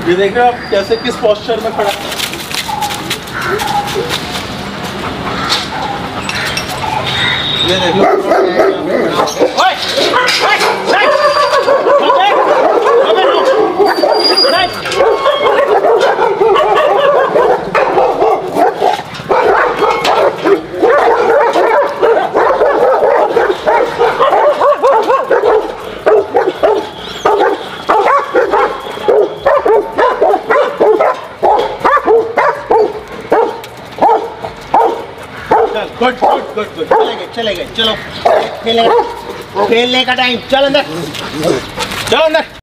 ये देख रहे हो आप कैसे किस पोस्चर में खड़ा है। ये देखो गुड गुड गुड गुड चले गए चलो खेलने का टाइम। चल अंदर चलो अंदर।